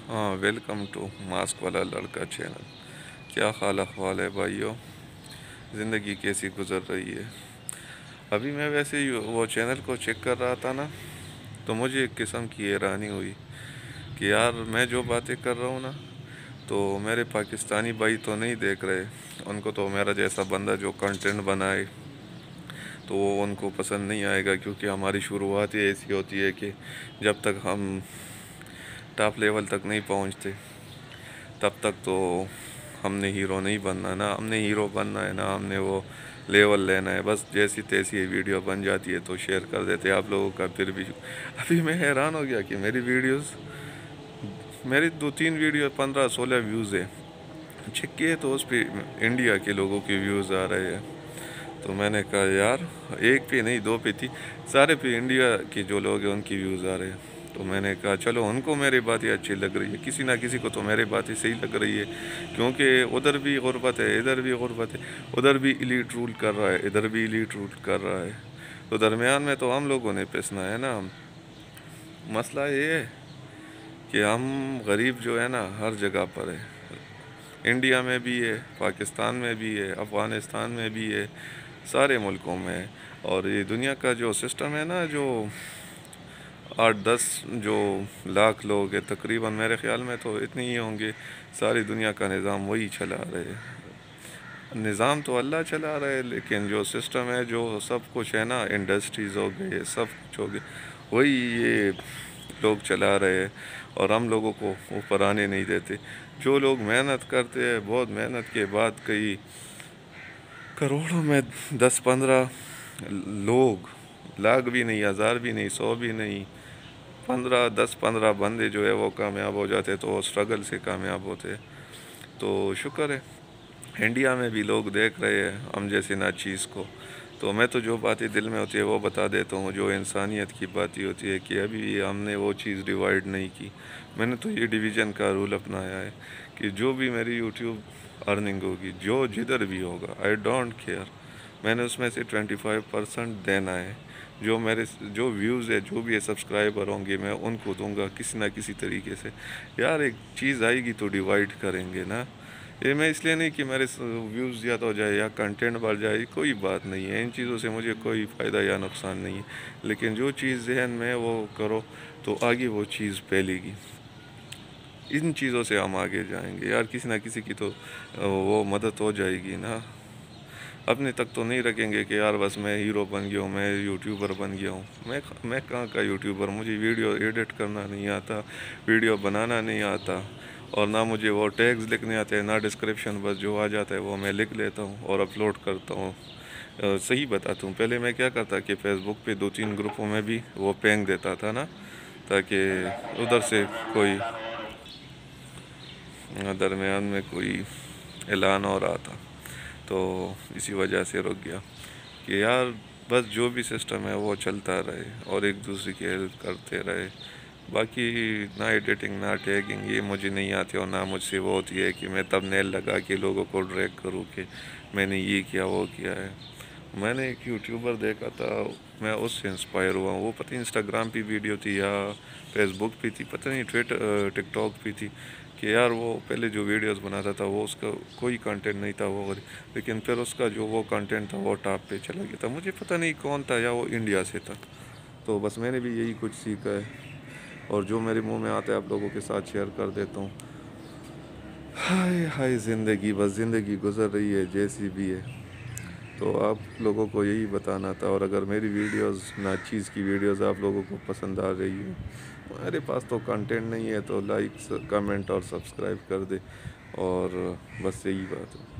ہاں، welcome to mask والا لڑکا چینل۔ کیا حال احوال ہے بھائیو؟ زندگی کیسی گزر رہی ہے؟ ابھی میں ویسے ہی وہ چینل کو چیک کر رہا تھا نا، تو مجھے ایک قسم کی حیرانی ہوئی کہ یار میں جو باتیں کر رہا ہوں نا، تو میرے پاکستانی بھائی تو نہیں دیکھ رہے۔ ان کو تو میرا جیسا بندہ جو کنٹینٹ بنائے تو وہ ان کو پسند نہیں آئے گا، کیونکہ ہماری شروعات ہی ایسی ہوتی ہے کہ جب تک ہم ٹاپ لیول تک نہیں پہنچتے تب تک تو ہم نے ہیرو نہیں بننا نا، ہم نے ہیرو بننا ہے نا، ہم نے وہ لیول لینا ہے۔ بس جیسی تیسی ویڈیو بن جاتی ہے تو شیئر کر دیتے آپ لوگوں کا، پھر بھی ابھی میں حیران ہو گیا کہ میری 2-3 ویڈیو 15-16 ویوز ہے، چیک کیے تو اس پہ انڈیا کے لوگوں کے ویوز آ رہے ہیں۔ تو میں نے کہا یار ایک پہ نہیں، 2 پہ تھی، سارے پہ انڈیا کے جو لوگ ہیں ان کی ویوز آ رہے ہیں۔ تو میں نے کہا چلو ان کو میری باتیں اچھی لگ رہی ہے، کسی نہ کسی کو تو میری باتیں صحیح لگ رہی ہے، کیونکہ ادھر بھی غربت ہے، ادھر بھی غربت ہے، ادھر بھی ایلیٹ رول کر رہا ہے، ادھر بھی ایلیٹ رول کر رہا ہے، تو درمیان میں تو ہم لوگوں نے پسنا ہے نا۔ مسئلہ یہ ہے کہ ہم غریب جو ہے نا ہر جگہ پر ہے، انڈیا میں بھی ہے، پاکستان میں بھی ہے، افغانستان میں بھی ہے، سارے ملکوں میں ہے۔ اور یہ دنیا کا جو سسٹم ہے نا، جو 8-10 جو لاکھ لوگ ہیں تقریباً، میرے خیال میں تو اتنے ہی ہوں گے، ساری دنیا کا نظام وہی چلا رہے۔ نظام تو اللہ چلا رہے، لیکن جو سسٹم ہے، جو سب کچھ ہے نا، انڈسٹریز ہو گئے، سب کچھ ہو گئے، وہی یہ لوگ چلا رہے ہیں، اور ہم لوگوں کو اوپر آنے نہیں دیتے۔ جو لوگ محنت کرتے ہیں، بہت محنت کے بعد کئی کروڑوں میں 10-15 لوگ، لاکھ بھی نہیں، 1000 بھی نہیں، 100 بھی نہیں، 10-15 بندے جو ہے وہ کامیاب ہو جاتے، تو وہ اسٹرگل سے کامیاب ہوتے۔ تو شکر ہے انڈیا میں بھی لوگ دیکھ رہے ہیں ہم جیسے ناچیز کو۔ تو میں تو جو باتیں دل میں ہوتی ہے وہ بتا دیتا ہوں، جو انسانیت کی باتیں ہوتی ہے، کہ ابھی ہم نے وہ چیز ڈیوائیڈ نہیں کی۔ میں نے تو یہ ڈویژن کا رول اپنایا ہے کہ جو بھی میری یوٹیوب ارننگ ہوگی، جو جدھر بھی ہوگا، آئی ڈونٹ کیئر، میں نے اس میں سے 25% دینا ہے۔ جو ویوز ہے، جو بھی ہے سبسکرائبر ہوں گے، میں ان کو دوں گا کسی نہ کسی طریقے سے۔ یار ایک چیز آئے گی تو ڈیوائیڈ کریں گے نا۔ یہ میں اس لیے نہیں کہ میرے ویوز زیادہ ہو جائے یا کنٹینٹ بڑھ جائے، کوئی بات نہیں ہے، ان چیزوں سے مجھے کوئی فائدہ یا نقصان نہیں ہے، لیکن جو چیز ذہن میں وہ کرو تو آگے وہ چیز پھیلے گی۔ ان چیزوں سے ہم آگے جائیں گے یار، کسی نہ کسی کی تو وہ مدد ہو جائے گی نا۔ اپنے تک تو نہیں رکھیں گے کہ یار بس میں ہیرو بن گیا ہوں، میں یوٹیوبر بن گیا ہوں۔ میں کہاں کا یوٹیوبر، مجھے ویڈیو ایڈٹ کرنا نہیں آتا، ویڈیو بنانا نہیں آتا، اور نہ مجھے وہ ٹیگز لکھنے آتے ہیں، نہ ڈسکرپشن، بس جو آ جاتا ہے وہ میں لکھ لیتا ہوں اور اپلوڈ کرتا ہوں۔ صحیح بتاتا ہوں، پہلے میں کیا کرتا کہ فیس بک پہ 2-3 گروپوں میں بھی وہ پینگ دیتا تھا نا، تاکہ ادھر سے کوئی درمیان میں کوئی اعلان ہو رہا تھا، تو اسی وجہ سے رک گیا کہ یار بس جو بھی سسٹم ہے وہ چلتا رہے اور ایک دوسرے کی ہیلپ کرتے رہے۔ باقی نہ ایڈیٹنگ، نہ ٹیگنگ یہ مجھے نہیں آتی، اور نہ مجھ سے وہ ہوتی ہے کہ میں تب لگا کے لوگوں کو ڈریگ کروں کہ میں نے یہ کیا وہ کیا ہے۔ میں نے ایک یوٹیوبر دیکھا تھا، میں اس سے انسپائر ہوا ہوں، وہ پتہ نہیں انسٹاگرام پہ ویڈیو تھی یا فیس بک پہ تھی، پتہ نہیں ٹک ٹاک پہ تھی، کہ یار وہ پہلے جو ویڈیوز بناتا تھا وہ اس کا کوئی کنٹینٹ نہیں تھا، وہ لیکن پھر اس کا جو وہ کنٹینٹ تھا وہ ٹاپ پہ چلا گیا تھا، مجھے پتہ نہیں کون تھا، یا وہ انڈیا سے تھا۔ تو بس میں نے بھی یہی کچھ سیکھا ہے، اور جو میرے منہ میں آتا ہے آپ لوگوں کے ساتھ شیئر کر دیتا ہوں۔ ہائے ہائے زندگی، بس زندگی گزر رہی ہے جیسی بھی ہے، تو آپ لوگوں کو یہی بتانا تھا۔ اور اگر میری ویڈیوز، ناچیز کی ویڈیوز آپ لوگوں کو پسند آ رہی ہے، میرے پاس تو کنٹینٹ نہیں ہے، تو لائک، کمنٹ اور سبسکرائب کر دے، اور بس یہی بات ہے۔